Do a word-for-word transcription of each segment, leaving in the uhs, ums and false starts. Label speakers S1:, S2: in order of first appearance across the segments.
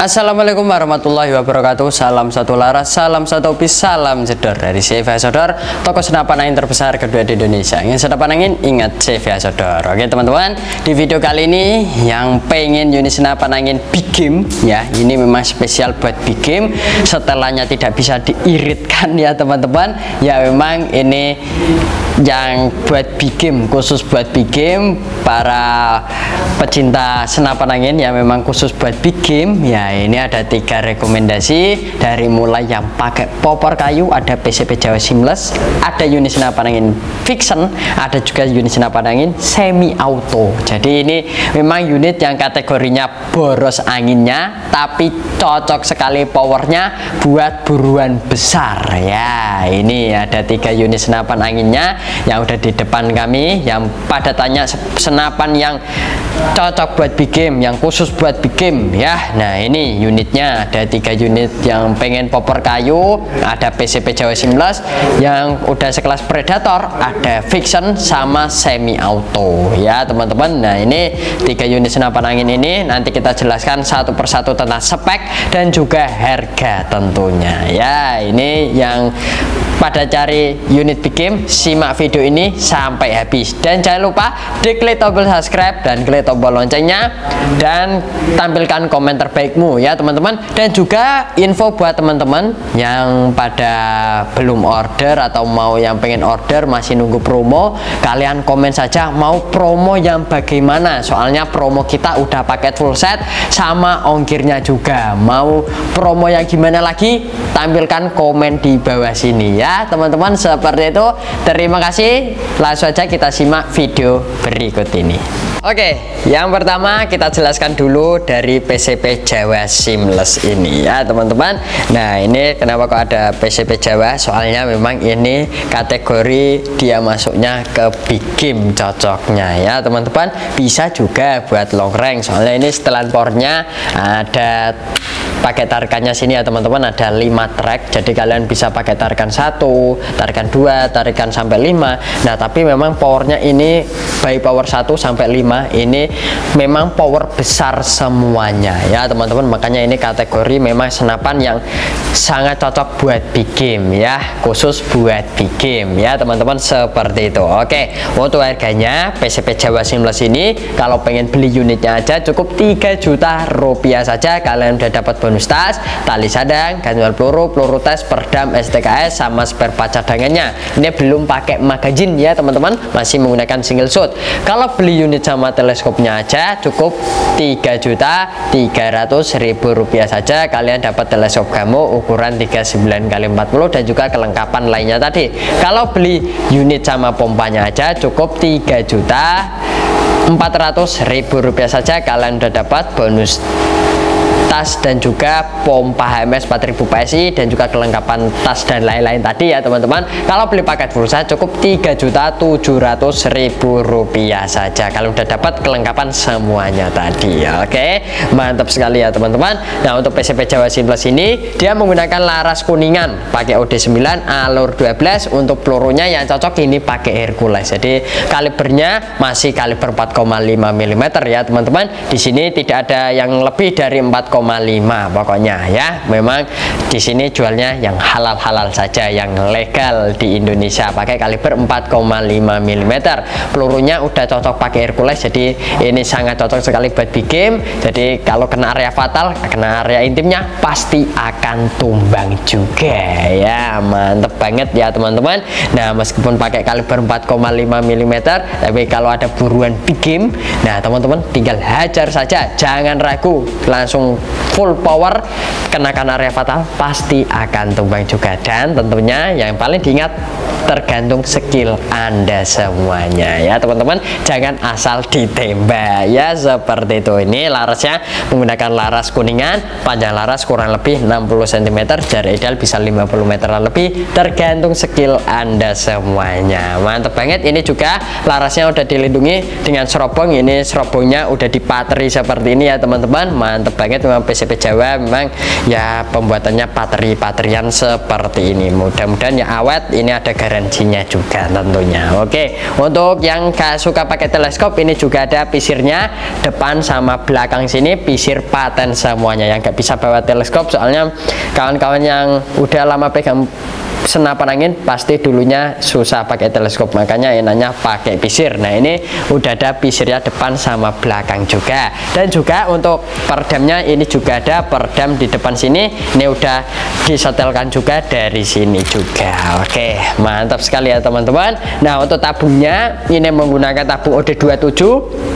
S1: Assalamualaikum warahmatullahi wabarakatuh. Salam satu laras, salam satu bis, salam jedor dari C V A Sodor, toko senapan angin terbesar kedua di Indonesia. Ingin senapan angin, ingat C V A Sodor. Oke teman-teman, di video kali ini yang pengen unit senapan angin big game ya, ini memang spesial buat big game. Setelahnya tidak bisa diiritkan ya teman-teman. Ya memang ini yang buat big game, khusus buat big game, para pecinta senapan angin ya, memang khusus buat big game ya. Ini ada tiga rekomendasi, dari mulai yang pakai popor kayu, ada P C P Jawa Seamless, ada unit senapan angin fiction, ada juga unit senapan angin semi auto. Jadi ini memang unit yang kategorinya boros anginnya, tapi cocok sekali powernya buat buruan besar ya. Ini ada tiga unit senapan anginnya yang udah di depan kami, yang pada tanya senapan yang cocok buat big game, yang khusus buat big game ya. Nah ini unitnya ada tiga unit, yang pengen popor kayu ada P C P Jawa Seamless, yang udah sekelas Predator ada fiction sama semi auto ya teman-teman. Nah ini tiga unit senapan angin ini nanti kita jelaskan satu persatu tentang spek dan juga harga tentunya ya. Ini yang pada cari unit big game, simak video ini sampai habis, dan jangan lupa diklik tombol subscribe dan klik tombol loncengnya, dan tampilkan komen terbaikmu ya teman-teman. Dan juga info buat teman-teman yang pada belum order atau mau yang pengen order masih nunggu promo, kalian komen saja mau promo yang bagaimana, soalnya promo kita udah paket full set sama ongkirnya juga. Mau promo yang gimana lagi, tampilkan komen di bawah sini ya teman-teman. Seperti itu, terima kasih, langsung aja kita simak video berikut ini. Oke, yang pertama kita jelaskan dulu dari P C P Jawa Seamless ini ya teman-teman. Nah ini kenapa kok ada P C P Jawa, soalnya memang ini kategori dia masuknya ke big game cocoknya ya teman-teman. Bisa juga buat long range, soalnya ini setelan pornya ada pakai tarikannya sini ya teman-teman, ada lima track, jadi kalian bisa pakai tarikan satu, tarikan dua, tarikan sampai lima. Nah tapi memang powernya ini by power satu sampai lima, ini memang power besar semuanya ya teman-teman. Makanya ini kategori memang senapan yang sangat cocok buat big game ya, khusus buat big game ya teman-teman, seperti itu. Oke, untuk harganya P C P Jawa Seamless ini kalau pengen beli unitnya aja cukup tiga juta rupiah saja. Kalian udah dapat bonus tas, tali sadang, gantungan peluru, peluru tes, perdam, S T K S, sama spare part cadangannya. Ini belum pakai magazine ya teman-teman, masih menggunakan single shot. Kalau beli unit sama teleskopnya aja cukup tiga juta tiga ratus ribu rupiah saja. Kalian dapat teleskop Gamo ukuran tiga puluh sembilan kali empat puluh dan juga kelengkapan lainnya tadi. Kalau beli unit sama pompanya aja cukup tiga juta empat ratus ribu rupiah saja. Kalian udah dapat bonus tas dan juga pompa H M S empat ribu P S I dan juga kelengkapan tas dan lain-lain tadi ya teman-teman. Kalau beli paket pulsa cukup tiga juta tujuh ratus ribu rupiah saja. Kalau udah dapat kelengkapan semuanya tadi ya. Oke, mantap sekali ya teman-teman. Nah untuk P C P Jawa Seamless ini dia menggunakan laras kuningan, pakai O D sembilan, alur dua belas. Untuk pelurunya yang cocok ini pakai Hercules, jadi kalibernya masih kaliber empat koma lima milimeter ya teman-teman. Di sini tidak ada yang lebih dari empat koma lima pokoknya ya. Memang di sini jualnya yang halal-halal saja, yang legal di Indonesia, pakai kaliber empat koma lima milimeter. Pelurunya udah cocok pakai Hercules, jadi ini sangat cocok sekali buat big game. Jadi kalau kena area fatal, kena area intimnya pasti akan tumbang juga ya. Mantep banget ya teman-teman. Nah meskipun pakai kaliber empat koma lima milimeter, tapi kalau ada buruan big game, nah teman-teman tinggal hajar saja, jangan ragu, langsung full power, kenakan area fatal pasti akan tumbang juga. Dan tentunya yang paling diingat, tergantung skill Anda semuanya ya teman-teman, jangan asal ditembak ya, seperti itu. Ini larasnya menggunakan laras kuningan, panjang laras kurang lebih enam puluh sentimeter, jarak ideal bisa lima puluh meter lebih, tergantung skill Anda semuanya. Mantap banget. Ini juga larasnya udah dilindungi dengan serobong, ini serobongnya udah dipatri seperti ini ya teman-teman. Mantap banget memang P C P C P Jawa memang ya pembuatannya pateri-paterian seperti ini. Mudah-mudahan ya awet, ini ada garansinya juga tentunya. Oke, untuk yang gak suka pakai teleskop, ini juga ada pisirnya depan sama belakang sini, pisir paten semuanya. Yang gak bisa bawa teleskop, soalnya kawan-kawan yang udah lama pegang senapan angin pasti dulunya susah pakai teleskop, makanya enaknya pakai pisir. Nah, ini udah ada pisirnya depan sama belakang juga. Dan juga untuk peredamnya ini juga ada peredam di depan sini, ini udah disetelkan juga dari sini juga. Oke, mantap sekali ya teman-teman. Nah, untuk tabungnya ini menggunakan tabung O D dua puluh tujuh,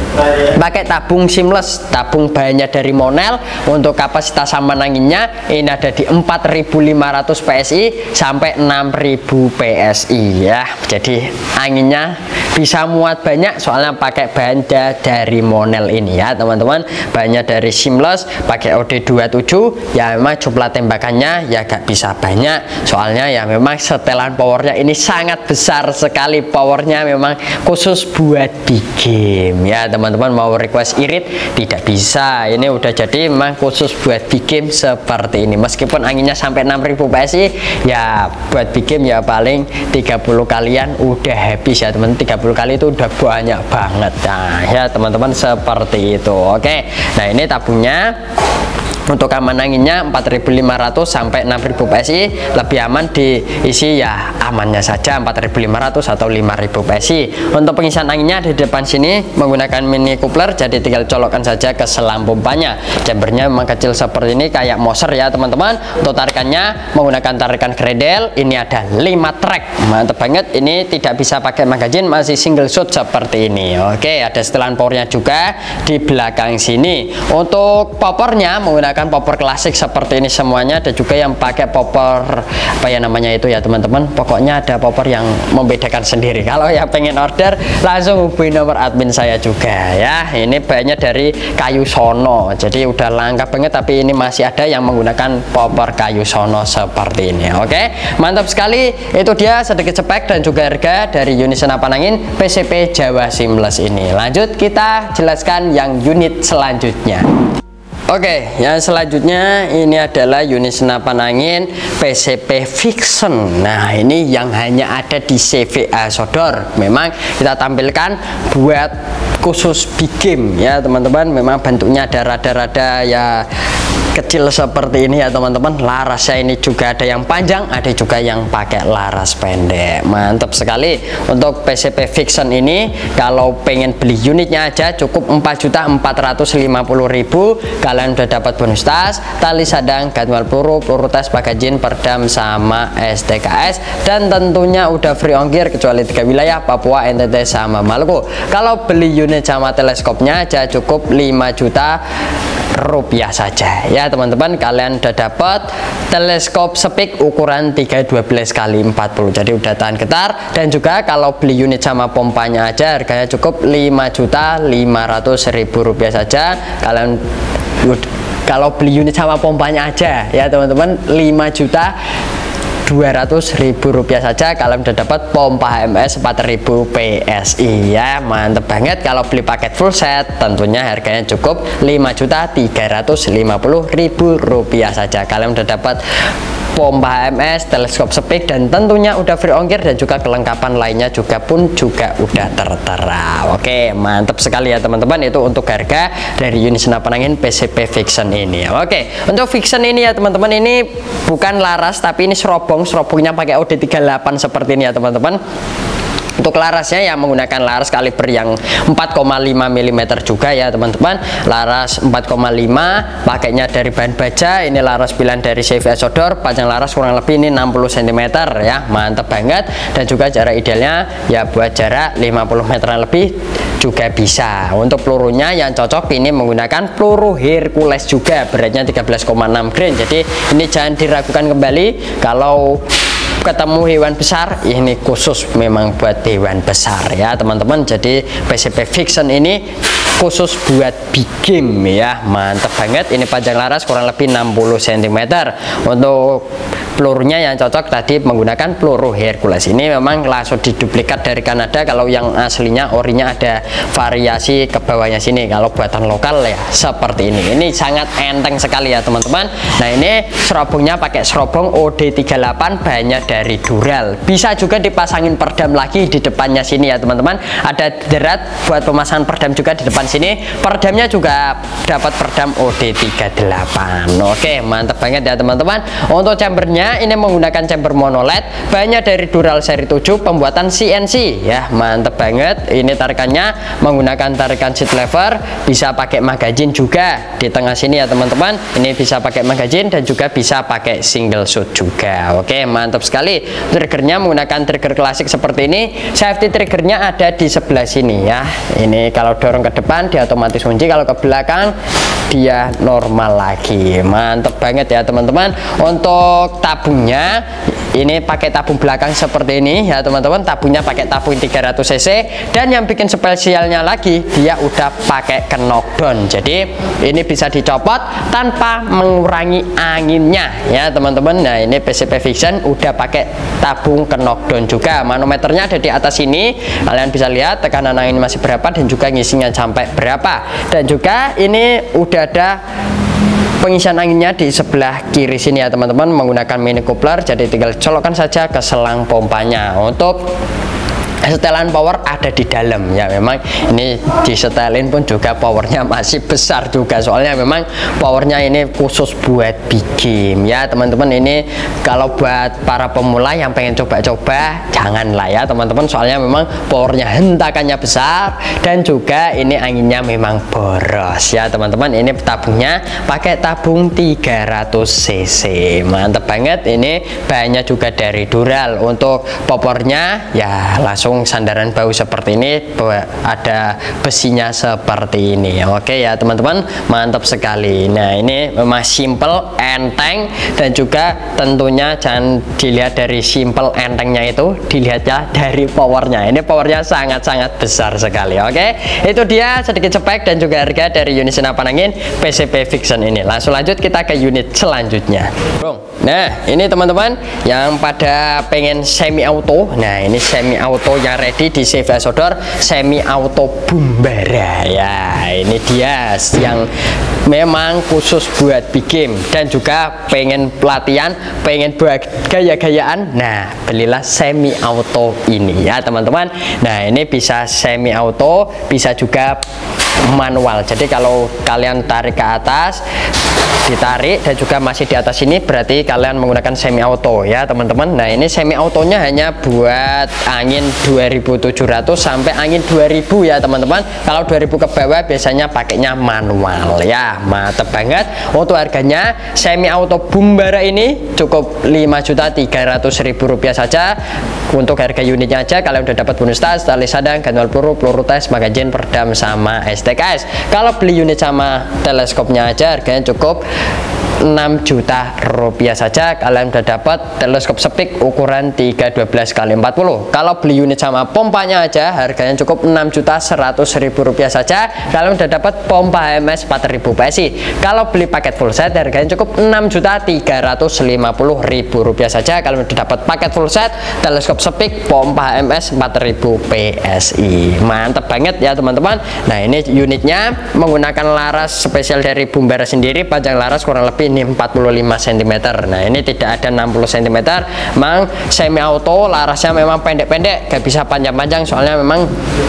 S1: pakai tabung seamless, tabung bahannya dari Monel. Untuk kapasitas sampan anginnya ini ada di empat ribu lima ratus P S I sampai enam ribu P S I ya. Jadi anginnya bisa muat banyak soalnya pakai bahan dari Monel ini ya teman-teman. Bahannya dari seamless, pakai O D dua puluh tujuh ya. Memang jumlah tembakannya ya gak bisa banyak, soalnya ya memang setelan powernya ini sangat besar sekali. Powernya memang khusus buat di game ya teman-teman. Mau request irit tidak bisa, ini udah jadi memang khusus buat di game seperti ini. Meskipun anginnya sampai enam ribu P S I ya, buat bikin ya paling tiga puluh kalian udah habis ya teman. Tiga puluh kali itu udah banyak banget. Nah ya teman-teman, seperti itu. Oke, nah ini tabungnya. Untuk aman anginnya empat ribu lima ratus sampai enam ribu P S I, lebih aman diisi ya amannya saja empat ribu lima ratus atau lima ribu P S I. Untuk pengisian anginnya di depan sini menggunakan mini coupler, jadi tinggal colokkan saja ke selang pompanya. Chambernya memang kecil seperti ini kayak Moser ya teman-teman. Untuk tarikannya menggunakan tarikan Cradle, ini ada lima track, mantap banget. Ini tidak bisa pakai magazine, masih single shot seperti ini. Oke, ada setelan powernya juga di belakang sini. Untuk popornya menggunakan popor klasik seperti ini semuanya. Ada juga yang pakai popor apa ya namanya itu ya teman-teman, pokoknya ada popor yang membedakan sendiri. Kalau ya pengen order langsung hubungi nomor admin saya juga ya. Ini bahannya dari kayu sono, jadi udah langka banget, tapi ini masih ada yang menggunakan popor kayu sono seperti ini. Oke, mantap sekali. Itu dia sedikit spek dan juga harga dari unit senapan angin P C P Jawa Seamless ini. Lanjut kita jelaskan yang unit selanjutnya. Oke, yang selanjutnya ini adalah unit senapan angin P C P Vixen. Nah, ini yang hanya ada di C V A Sodor. Memang kita tampilkan buat khusus big game ya teman-teman. Memang bentuknya ada rada-rada ya kecil seperti ini ya teman-teman. Larasnya ini juga ada yang panjang, ada juga yang pakai laras pendek. Mantap sekali. Untuk P C P Vixen ini kalau pengen beli unitnya aja cukup empat juta empat ratus lima puluh ribu. Kalian udah dapat bonus tas, tali sadang, gantungan peluru, peluru tes, magazine, perdam sama S T K S, dan tentunya udah free ongkir kecuali tiga wilayah, Papua, N T T sama Maluku. Kalau beli unit sama teleskopnya aja cukup lima juta rupiah saja ya teman-teman. Kalian udah dapat teleskop Speak ukuran tiga dua belas kali empat puluh, jadi udah tahan getar. Dan juga kalau beli unit sama pompanya aja harganya cukup lima juta lima ratus ribu rupiah saja. Kalian kalau beli unit sama pompanya aja ya teman-teman lima juta dua ratus ribu rupiah saja. Kalian udah dapat pompa H M S empat ribu P S I ya, mantep banget. Kalau beli paket full set tentunya harganya cukup lima juta tiga ratus lima puluh ribu rupiah saja. Kalian udah dapat pompa H M S, teleskop Speak, dan tentunya udah free ongkir, dan juga kelengkapan lainnya juga pun juga udah tertera. Oke, mantap sekali ya teman-teman. Itu untuk harga dari unit senapan angin P C P Vixen ini. Oke, untuk Vixen ini ya teman-teman, ini bukan laras tapi ini serobong. Serobongnya pakai O D tiga puluh delapan seperti ini ya teman-teman. Untuk larasnya yang menggunakan laras kaliber yang empat koma lima milimeter juga ya teman-teman. Laras empat koma lima, pakainya dari bahan baja. Ini laras pilihan dari C V A Sodor. Panjang laras kurang lebih ini enam puluh sentimeter ya, mantap banget. Dan juga jarak idealnya ya buat jarak lima puluh meteran lebih juga bisa. Untuk pelurunya yang cocok ini menggunakan peluru Hercules juga, beratnya tiga belas koma enam gram. Jadi ini jangan diragukan kembali kalau ketemu hewan besar, ini khusus memang buat hewan besar ya teman-teman. Jadi P C P Vixen ini khusus buat big game ya, mantap banget. Ini panjang laras kurang lebih enam puluh sentimeter. Untuk pelurunya yang cocok tadi menggunakan peluru Hercules. Ini memang langsung diduplikat dari Kanada. Kalau yang aslinya orinya ada variasi ke bawahnya sini. Kalau buatan lokal ya seperti ini. Ini sangat enteng sekali ya teman-teman. Nah ini serobongnya pakai serobong O D tiga puluh delapan, bahannya dari Dural. Bisa juga dipasangin perdam lagi di depannya sini ya teman-teman. Ada derat buat pemasangan perdam juga di depan sini. Perdamnya juga dapat perdam O D tiga puluh delapan. Oke, mantap banget ya teman-teman. Untuk chambernya ini menggunakan chamber mono led, bahannya dari Dural seri tujuh, pembuatan C N C ya, mantap banget. Ini tarikannya menggunakan tarikan seat lever, bisa pakai magazine juga di tengah sini ya teman-teman. Ini bisa pakai magazine dan juga bisa pakai single shoot juga. Oke, mantap sekali. Triggernya menggunakan trigger klasik seperti ini. Safety triggernya ada di sebelah sini ya. Ini kalau dorong ke depan dia otomatis kunci, kalau ke belakang dia normal lagi. Mantap banget ya teman-teman. Untuk tabungnya ini pakai tabung belakang seperti ini ya teman-teman. Tabungnya pakai tabung tiga ratus cc, dan yang bikin spesialnya lagi dia udah pakai knockdown. Jadi ini bisa dicopot tanpa mengurangi anginnya ya teman-teman. Nah ini P C P Vision udah pakai tabung knockdown juga. Manometernya ada di atas sini, kalian bisa lihat tekanan angin masih berapa dan juga ngisinya sampai berapa. Dan juga ini udah ada pengisian anginnya di sebelah kiri sini ya teman-teman, menggunakan mini coupler. Jadi tinggal colokkan saja ke selang pompanya. Untuk setelan power ada di dalam ya, memang ini disetelin pun juga powernya masih besar juga, soalnya memang powernya ini khusus buat big game ya teman-teman. Ini kalau buat para pemula yang pengen coba-coba janganlah ya teman-teman, soalnya memang powernya hentakannya besar dan juga ini anginnya memang boros ya teman-teman. Ini tabungnya pakai tabung tiga ratus cc, mantap banget. Ini bahannya juga dari Dural. Untuk popornya ya langsung sandaran bau seperti ini, ada besinya seperti ini. Oke ya teman-teman, mantap sekali. Nah ini memang simple, enteng, dan juga tentunya jangan dilihat dari simple entengnya itu, dilihat ya dari powernya. Ini powernya sangat-sangat besar sekali. Oke, itu dia sedikit spek dan juga harga dari unit senapan angin P C P Vision ini. Langsung lanjut kita ke unit selanjutnya. Nah ini teman-teman yang pada pengen semi auto, nah ini semi auto yang ready di C V S Outdoor, semi auto Bumbara ya. Ini dia yang memang khusus buat big game dan juga pengen pelatihan, pengen buat gaya-gayaan. Nah belilah semi auto ini ya teman-teman. Nah ini bisa semi auto, bisa juga manual. Jadi kalau kalian tarik ke atas, ditarik dan juga masih di atas ini, berarti kalian menggunakan semi auto ya teman-teman. Nah ini semi autonya hanya buat angin dua ribu tujuh ratus sampai angin dua ribu ya teman-teman. Kalau dua ribu ke bawah biasanya pakainya manual ya, mantep banget. Untuk harganya semi auto Bumbara ini cukup lima juta tiga ratus ribu rupiah saja. Untuk harga unitnya aja kalian udah dapat bonus tas, tali sadang, gantungan peluru, peluru tes, magazine, perdam, sama S T K S. Kalau beli unit sama teleskopnya aja harganya cukup enam juta rupiah saja. Kalian udah dapat teleskop Speak ukuran tiga dua belas kali empat puluh. Kalau beli unit sama pompanya aja harganya cukup enam juta seratus ribu rupiah saja. Kalian udah dapat pompa H M S empat ribu P S I. Kalau beli paket full set harganya cukup enam juta tiga ratus lima puluh ribu rupiah saja. Kalian udah dapat paket full set teleskop Speak, pompa H M S empat ribu P S I. Mantap banget ya teman-teman. Nah ini unitnya menggunakan laras spesial dari Bumbara sendiri. Panjang laras kurang lebih ini empat puluh lima sentimeter. Nah ini tidak ada enam puluh sentimeter. Memang semi auto, larasnya memang pendek-pendek, gak bisa panjang-panjang, soalnya memang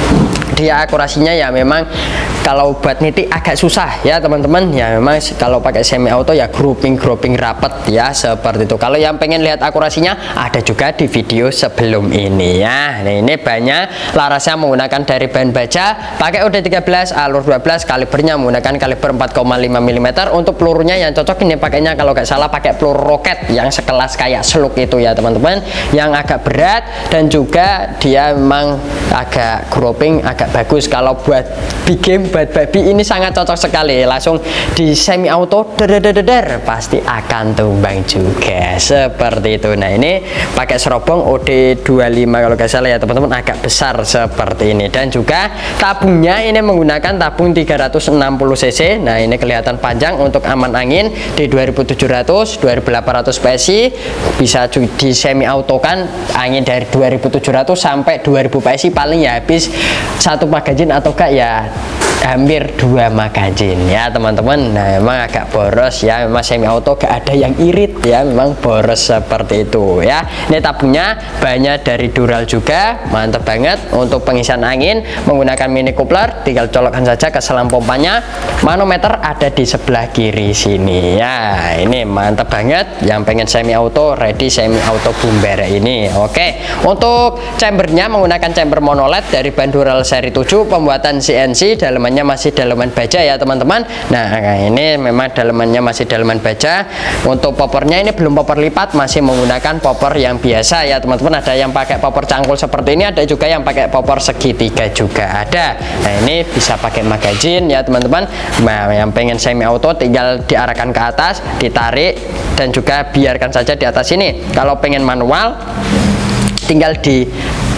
S1: dia akurasinya ya memang kalau buat nitik agak susah ya teman-teman. Ya memang kalau pakai semi auto ya grouping grouping rapet ya seperti itu. Kalau yang pengen lihat akurasinya ada juga di video sebelum ini ya. Nah ini banyak larasnya menggunakan dari bahan baja, pakai U D tiga belas, alur dua belas, kalibernya menggunakan kaliber empat koma lima milimeter. Untuk pelurunya yang cocok ini pakainya kalau nggak salah pakai peluru roket yang sekelas kayak Slug itu ya teman-teman, yang agak berat dan juga dia memang agak grouping, agak agak bagus. Kalau buat big game, buat babi ini sangat cocok sekali. Langsung di semi auto der der der pasti akan tumbang juga seperti itu. Nah ini pakai serobong O D dua puluh lima kalau nggak salah ya teman-teman, agak besar seperti ini. Dan juga tabungnya ini menggunakan tabung tiga ratus enam puluh cc. Nah ini kelihatan panjang untuk aman angin di dua ribu tujuh ratus dua ribu delapan ratus P S I, bisa di semi auto kan angin dari dua ribu tujuh ratus sampai dua ribu P S I paling ya habis satu magazin atau enggak ya hampir dua magazin ya teman-teman. Nah memang agak boros ya, memang semi auto gak ada yang irit ya, memang boros seperti itu ya. Ini tabungnya banyak dari Dural juga, mantap banget. Untuk pengisian angin menggunakan mini coupler, tinggal colokkan saja ke selang pompanya. Manometer ada di sebelah kiri sini ya. Ini mantap banget, yang pengen semi auto ready semi auto Bumbere ini. Oke, untuk chambernya menggunakan chamber monoled dari ban Dural seri tujuh, pembuatan C N C, dalemannya masih daleman baja ya teman-teman. Nah ini memang dalemannya masih daleman baja. Untuk popornya ini belum popor lipat, masih menggunakan popor yang biasa ya teman-teman. Ada yang pakai popor cangkul seperti ini, ada juga yang pakai popor segitiga juga ada. Nah ini bisa pakai magazin ya teman-teman. Nah yang pengen semi auto tinggal diarahkan ke atas, ditarik, dan juga biarkan saja di atas ini. Kalau pengen manual tinggal di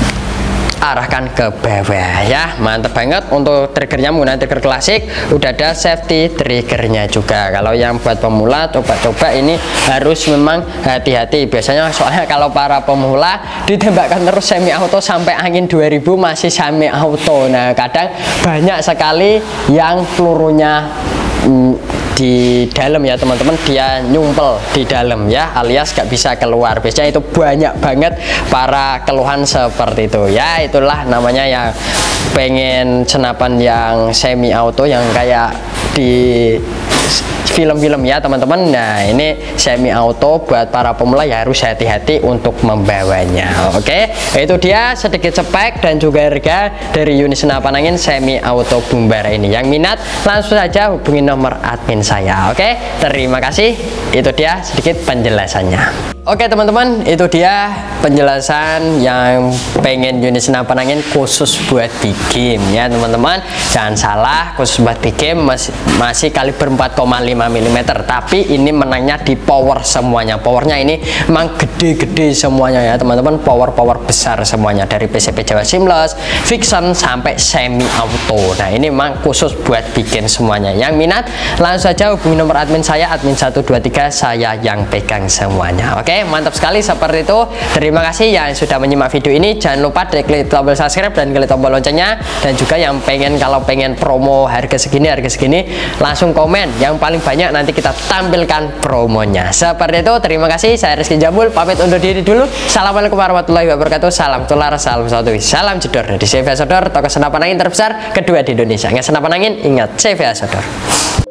S1: arahkan ke bawah ya, mantap banget. Untuk triggernya menggunakan trigger klasik, udah ada safety triggernya juga. Kalau yang buat pemula coba-coba ini harus memang hati-hati biasanya, soalnya kalau para pemula ditembakkan terus semi auto sampai angin dua ribu masih semi auto. Nah kadang banyak sekali yang pelurunya mm, di dalam ya teman-teman, dia nyumpel di dalam ya, alias gak bisa keluar. Biasanya itu banyak banget para keluhan seperti itu ya. Itulah namanya yang pengen senapan yang semi auto yang kayak di film-film ya teman-teman. Nah ini semi auto buat para pemula ya harus hati-hati untuk membawanya. Oke, itu dia sedikit spek dan juga harga dari unit senapan angin semi auto Bumbere ini. Yang minat langsung saja hubungi nomor admin saya. Oke, terima kasih. Itu dia sedikit penjelasannya. Oke teman-teman, itu dia penjelasan yang pengen unit senapan angin khusus buat big game ya teman-teman. Jangan salah, khusus buat big game masih, masih kaliber empat koma lima milimeter, tapi ini menangnya di power semuanya. Powernya ini memang gede-gede semuanya ya teman-teman, power-power besar semuanya, dari P C P Jawa Seamless, Vixen sampai semi auto. Nah ini memang khusus buat big game semuanya. Yang minat langsung saja hubungi nomor admin saya, admin satu dua tiga, saya yang pegang semuanya. Oke, mantap sekali seperti itu. Terima kasih yang sudah menyimak video ini. Jangan lupa klik tombol subscribe dan klik tombol loncengnya. Dan juga yang pengen, kalau pengen promo harga segini harga segini, langsung komen. Yang paling banyak nanti kita tampilkan promonya. Seperti itu. Terima kasih. Saya Rizky Jambul pamit undur diri dulu. Assalamualaikum warahmatullahi wabarakatuh. Salam tular, salam satu, salam jedor dari C V A Sodor, toko senapan angin terbesar kedua di Indonesia. Ingat senapan angin, ingat C V A Sodor.